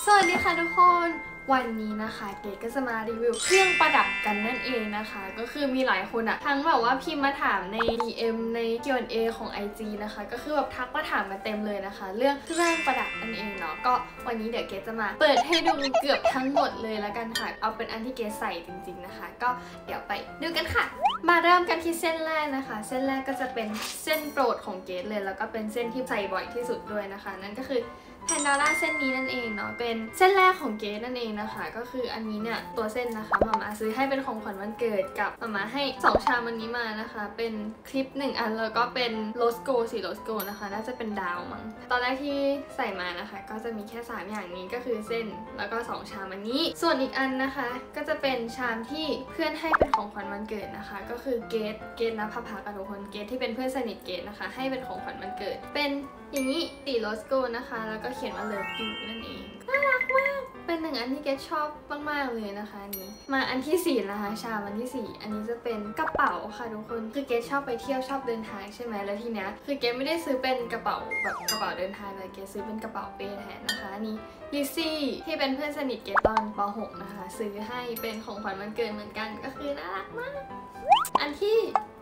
สวัสดีค่ะทุกคนวันนี้นะคะเกดก็จะมารีวิวเครื่องประดับกันนั่นเองนะคะก็คือมีหลายคนอะทั้งแบบว่าพิมพ์มาถามใน DM ใน Q&A ของ IG นะคะก็คือแบบทักมาถามมาเต็มเลยนะคะเรื่องเครื่องประดับนั่นเองเนาะก็วันนี้เดี๋ยวเกดจะมาเปิดให้ดูเกือบทั้งหมดเลยแล้วกันค่ะเอาเป็นอันที่เกดใส่จริงๆนะคะก็เดี๋ยวไปดูกันค่ะมาเริ่มกันที่เส้นแรกนะคะเส้นแรกก็จะเป็นเส้นโปรดของเกดเลยแล้วก็เป็นเส้นที่ใส่บ่อยที่สุดด้วยนะคะนั่นก็คือแพนดอร่าเส้นนี้นั่นเองเนาะเป็นเส้นแรกของเกดนั่นเองนะคะก็คืออันนี้เนี่ยตัวเส้นนะคะมาม่าซื้อให้เป็นของขวัญวันเกิดกับมาม่าให้2ชามวันนี้มานะคะเป็นคลิป1อันแล้วก็เป็นโรสโกสีโรสโกนะคะน่าจะเป็นดาวมั้งตอนแรกที่ใส่มานะคะก็จะมีแค่3อย่างนี้ก็คือเส้นแล้วก็2ชามอันนี้ส่วนอีกอันนะคะก็จะเป็นชามที่เพื่อนให้เป็นของขวัญวันเกิดนะคะก็คือเกดนะพักกับทุกคนเกดที่เป็นเพื่อนสนิทเกดนะคะให้เป็นของขวัญวันเกิดเป็นอย่างนี้สีโรสโกนะคะแล้วก็เขียนว่าเลิฟยูนั่นเองน่ารักมากเป็น1อันที่เกดชอบมากๆเลยนะคะอันนี้มาอันที่4นะคะชามอันที่4อันนี้จะเป็นกระเป๋าค่ะทุกคนคือเกดชอบไปเที่ยวชอบเดินทางใช่ไหมแล้วทีเนี้ยคือเกดไม่ได้ซื้อเป็นกระเป๋าแบบกระเป๋าเดินทางเลยเกดซื้อเป็นกระเป๋าเป้แทนนะคะอันนี้ลิซซี่ที่เป็นเพื่อนสนิทเกดตอนป .6 นะคะซื้อให้เป็นของขวัญวันเกิดเหมือนกันก็คือน่ารักมากอันที่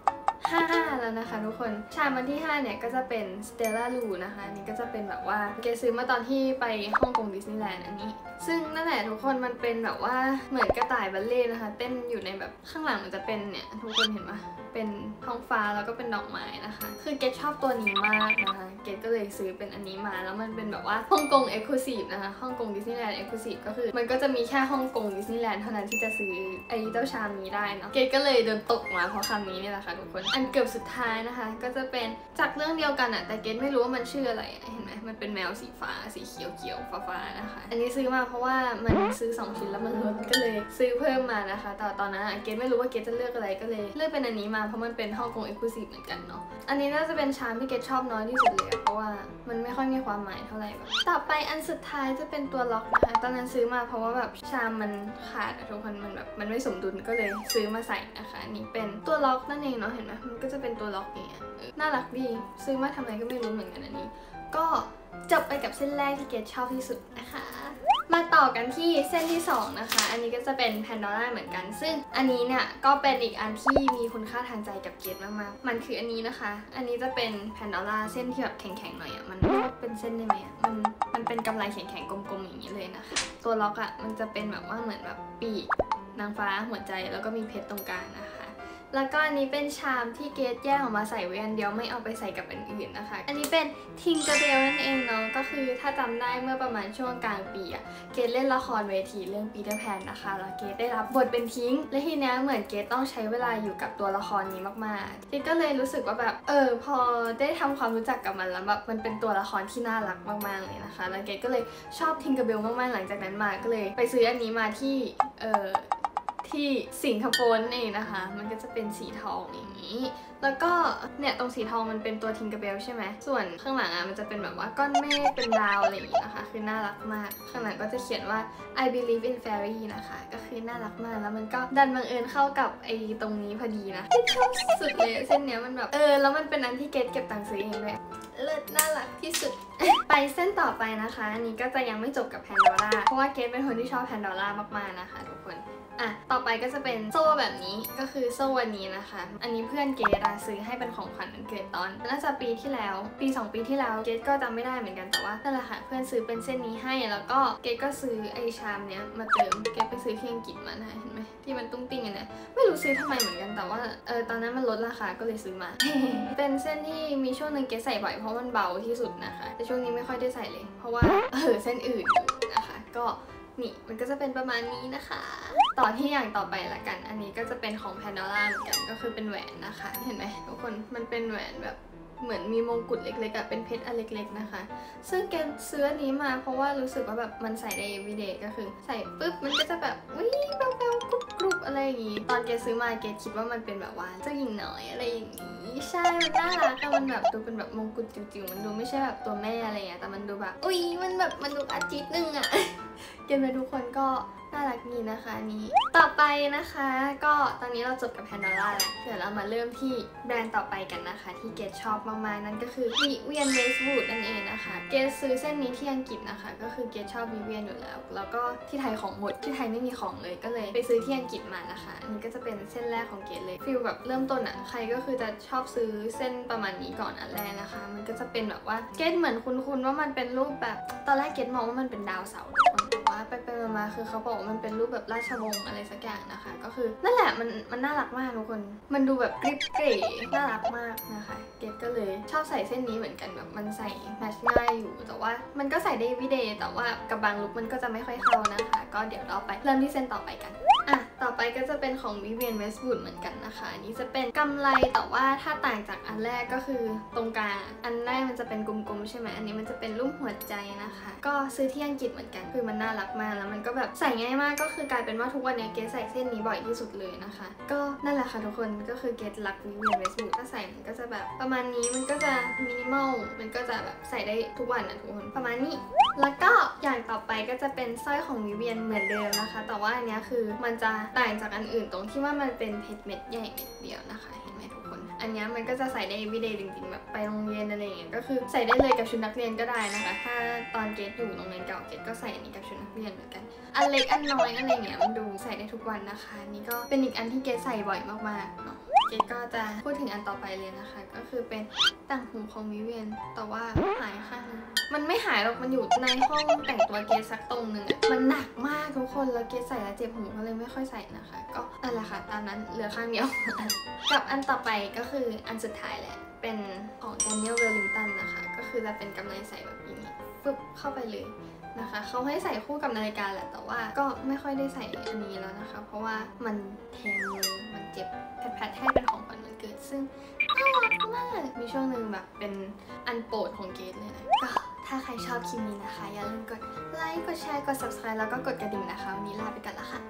5แล้วนะคะทุกคนชามวันที่5เนี่ยก็จะเป็น Stella Lu นะคะอันนี้ก็จะเป็นแบบว่าเกซื้อมาตอนที่ไปฮ่องกงดิสนีย์แลนด์อันนี้ซึ่งนั่นแหละทุกคนมันเป็นแบบว่าเหมือนกระต่ายบัลเล่นะคะเต้นอยู่ในแบบข้างหลังมันจะเป็นเนี่ยทุกคนเห็นปะเป็นท้องฟ้าแล้วก็เป็นดอกไม้นะคะคือเกดชอบตัวนี้มากนะคะเกดก็เลยซื้อเป็นอันนี้มาแล้วมันเป็นแบบว่าฮ่องกง Exclusive นะคะฮ่องกงดิสนีย์แลนด์ Exclusive ก็คือมันก็จะมีแค่ฮ่องกงดิสนีย์แลนด์เท่านั้นที่จะซื้อไอ้เจ้าชามนี้ได้เนาะเกดก็เลยโดนตกมาเพราะคำนี้นี่แหละค่ะทุกคนอันเกือบสุดท้ายนะคะก็จะเป็นจากเรื่องเดียวกันอะแต่เกดไม่รู้ว่ามันชื่ออะไรเห็นไหมมันเป็นแมวสีฟ้าสีเขียวฟ้านะคะอันนี้ซื้อมาเพราะว่ามันซื้อ2ชิ้นแล้วมันลดก็เลยซื้อเพิ่มมานะคะแต่ตอนนั้นเกดไม่รู้ว่าเกดจะเลือกอะไรก็เลยเลือกเป็นอันนี้มาเพราะมันเป็นฮ่องกง Exclusive เหมือนกันเนาะอันนี้น่าจะเป็นชามที่เกดชอบน้อยที่สุดเลยเพราะว่ามันไม่ค่อยมีความหมายเท่าไหร่แบบต่อไปอันสุดท้ายจะเป็นตัวล็อกนะคะตอนนั้นซื้อมาเพราะว่าแบบชามมันขาดทุกคนมันแบบมันไม่สมดุลก็เลยซื้อมาใส่นะคะอันนี้เป็นตัวล็อกนั่นเองเนาะเห็นไหมมันก็จะเป็นตัวล็อกอย่างเงี้ยน่ารักดีซื้อมาทำอะไรก็ไม่รู้เหมือนกันอันนี้ก็จบไปกับเส้นแรกที่เกดชอบที่สุดนะคะมาต่อกันที่เส้นที่2นะคะอันนี้ก็จะเป็นแพนดอร่าเหมือนกันซึ่งอันนี้เนี่ยก็เป็นอีกอันที่มีคุณค่าทางใจกับเกดมากๆมันคืออันนี้นะคะอันนี้จะเป็นแพนดอร่าเส้นที่แบบแข็งๆหน่อยอ่ะมันเรียกว่าเป็นเส้นได้ไหมอ่ะมันเป็นกำไลแข็งๆกลมๆอย่างนี้เลยนะคะตัวล็อกอ่ะมันจะเป็นแบบว่าเหมือนแบบปีกนางฟ้าหัวใจแล้วก็มีเพชรตรงกลางนะคะแล้วก็อันนี้เป็นชามที่เกดแยกออกมาใส่ไว้อันเดียวไม่เอาไปใส่กับอันอื่นนะคะอันนี้เป็นทิงเกอร์เบลนั่นเองเนาะก็คือถ้าจำได้เมื่อประมาณช่วงกลางปีอะเกดเล่นละครเวทีเรื่องปีเตอร์แพนนะคะแล้วเกดได้รับบทเป็นทิงและทีนี้เหมือนเกดต้องใช้เวลาอยู่กับตัวละครนี้มากๆเกดก็เลยรู้สึกว่าแบบพอได้ทำความรู้จักกับมันแล้วแบบมันเป็นตัวละครที่น่ารักมากๆเลยนะคะแล้วเกดก็เลยชอบทิงเกอร์เบลมากๆหลังจากนั้นมาก็เลยไปซื้ออันนี้มาที่ที่สิงคโปร์เองนะคะมันก็จะเป็นสีทองอย่างนี้แล้วก็เนี่ยตรงสีทองมันเป็นตัวทิงเกอร์เบลใช่ไหมส่วนข้างหลังมันจะเป็นแบบว่าก้อนเมฆเป็นดาวอะไรอย่างนี้นะคะคือน่ารักมากข้างหลังก็จะเขียนว่า I believe in fairy นะคะก็คือน่ารักมากแล้วมันก็ดันบังเอิญเข้ากับไอ้ตรงนี้พอดีนะชอบสุดเลยเส้นเนี้ยมันแบบแล้วมันเป็นอันที่เกดเก็บตังค์ซื้อเองเลยเลิศน่ารักที่สุด ไปเส้นต่อไปนะคะอันนี้ก็จะยังไม่จบกับแพนดอร่าเพราะว่าเกดเป็นคนที่ชอบแพนดอร่ามากๆนะคะทุกคนต่อไปก็จะเป็นโซ่แบบนี้ก็คือโซ่วันนี้นะคะอันนี้เพื่อนเกดซื้อให้เป็นของขวัญวันเกิดตอนน่าจะปีที่แล้วปี2ปีที่แล้วเกดก็จำไม่ได้เหมือนกันแต่ว่านั่นแหละค่ะเพื่อนซื้อเป็นเส้นนี้ให้แล้วก็เกดก็ซื้อไอชามเนี้ยมาเติมเกดไปซื้อที่อังกฤษมานะเห็นไหมที่มันตุ้งติ้งเนี่ยไม่รู้ซื้อทำไมเหมือนกันแต่ว่าตอนนั้นมันลดราคาก็เลยซื้อมา เป็นเส้นที่มีช่วงนึงเกดใส่บ่อยเพราะมันเบาที่สุดนะคะแต่ช่วงนี้ไม่ค่อยได้ใส่เลยเพราะว่าเส้นอื่นนะคะก็นี่มันก็จะเป็นประมาณนี้นะคะต่อที่อย่างต่อไปละกันอันนี้ก็จะเป็นของแพนดอร่าเหมือนกันก็คือเป็นแหวนนะคะเห็นไหมทุกคนมันเป็นแหวนแบบเหมือนมีมงกุฎเล็กๆเป็นเพชรอันเล็กๆนะคะซึ่งเกดซื้ออันนี้มาเพราะว่ารู้สึกว่าแบบมันใส่ได้ everyday ก็คือใส่ปุ๊บมันก็จะแบบวิแบ๊วๆกรุบๆอะไรอย่างงี้ตอนเกดซื้อมาเกดคิดว่ามันเป็นแบบว่าเจ้าหญิงน้อยอะไรอย่างงี้ใช่มันน่ารักมันแบบดูเป็นแบบมงกุฎจิ๋วๆมันดูไม่ใช่แบบตัวแม่อะไรอย่างเงี้ยแต่มันดูแบบมันแบบมันดูอาจิตนึงอะเกดไปทุกคนก็น่ารักดีนะคะนี้ต่อไปนะคะก็ตอนนี้เราจบกับ Pandora แล้วเดี๋ยวเรามาเริ่มที่แบรนด์ต่อไปกันนะคะที่เกดชอบมากๆนั่นก็คือ Vivienne Westwood นั่นเองนะคะเกดซื้อเส้นนี้ที่อังกฤษนะคะก็คือเกดชอบ Vivienne อยู่แล้วก็ที่ไทยของหมดที่ไทยไม่มีของเลยก็เลยไปซื้อที่อังกฤษมานะคะอันนี้ก็จะเป็นเส้นแรกของเกดเลยฟีลแบบเริ่มต้นใครก็คือจะชอบซื้อเส้นประมาณนี้ก่อนอันแรกนะคะมันก็จะเป็นแบบว่าเกดเหมือนคุ้นๆว่ามันเป็นรูปแบบตอนแรกเกดมองว่ามันเป็นดาวเสาร์แต่ว่าไปมาคือเขาบอกว่ามันเป็นรูปแบบราชวงศ์อะไรสักอย่างนะคะก็คือนั่นแหละมันน่ารักมากทุกคนมันดูแบบกริบเก๋น่ารักมากนะคะเกดก็เลยชอบใส่เส้นนี้เหมือนกันแบบมันใส่แมทช์ง่ายอยู่แต่ว่ามันก็ใส่ได้every dayแต่ว่ากับบางลุคมันก็จะไม่ค่อยเข้านะคะก็เดี๋ยวเราไปเริ่มที่เส้นต่อไปกันต่อไปก็จะเป็นของ Vivienne Westwood เหมือนกันนะคะอันนี้จะเป็นกำไลแต่ว่าถ้าต่างจากอันแรกก็คือตรงกลางอันแรกมันจะเป็นกลมๆใช่ไหมอันนี้มันจะเป็นรูปหัวใจนะคะก็ซื้อที่อังกฤษเหมือนกันคือมันน่ารักมากแล้วมันก็แบบใส่ง่ายมากก็คือกลายเป็นว่าทุกวันนี้เกดใส่เส้นนี้บ่อยที่สุดเลยนะคะก็นั่นแหละค่ะทุกคนก็คือเกดรัก Vivienne Westwood ถ้าใส่มันก็จะแบบประมาณนี้มันก็จะมินิมอลมันก็จะแบบใส่ได้ทุกวันทุกคนประมาณนี้แล้วก็อย่างต่อไปก็จะเป็นสร้อยของ Vivienne เหมือนเดิมนะคะแต่ว่าอันนี้คือมันจะต่างจากอันอื่นตรงที่ว่ามันเป็นเพชรเม็ดใหญ่เม็ดเดียวนะคะเห็นไหมทุกคนอันนี้มันก็จะใส่ได้ everyday จริงๆแบบไปโรงเรียนอะไรอย่างเงี้ยก็คือใส่ได้เลยกับชุดนักเรียนก็ได้นะคะถ้าตอนเกดอยู่โรงเรียนเก่าเกดก็ใส่อันนี้กับชุดนักเรียนเหมือนกันอันเล็กอันน้อยอะไรเงี้ยมันดูใส่ได้ทุกวันนะคะนี่ก็เป็นอีกอันที่เกดใส่บ่อยมากๆเนาะเกดก็จะพูดถึงอันต่อไปเลยนะคะก็คือเป็นต่างหูของวิเวียนแต่ว่าหายข้างนึงมันไม่หายหรอกมันอยู่ในห้องแต่งตัวเกดสักตรงนึงมันหนักมากทุกคนแล้วเกดใส่แล้วเจ็บหูก็เลยไม่ค่อยใส่นะคะก็นั่นแหละค่ะตามนั้นเหลือข้างเดียว กับอันต่อไปก็คืออันสุดท้ายแหละเป็นของ Daniel Wellington นะคะก็คือจะเป็นกำไลใส่แบบนี้ฟึบเข้าไปเลยนะคะเขาให้ใส่คู่กับนาฬิกาแหละแต่ว่าก็ไม่ค่อยได้ใส่อันนี้แล้วนะคะเพราะว่ามันแทงมือมันเจ็บแพทให้เป็นของขวัญวันเกิดซึ่งน่ารักมากมีช่วงหนึ่งแบบเป็นอันโปรดของเกดเลยนะก็ถ้าใครชอบคลิปนี้นะคะอย่าลืมกดไลค์กดแชร์กด subscribe แล้วก็กดกระดิ่งนะคะวันนี้ลาไปก่อนละค่ะ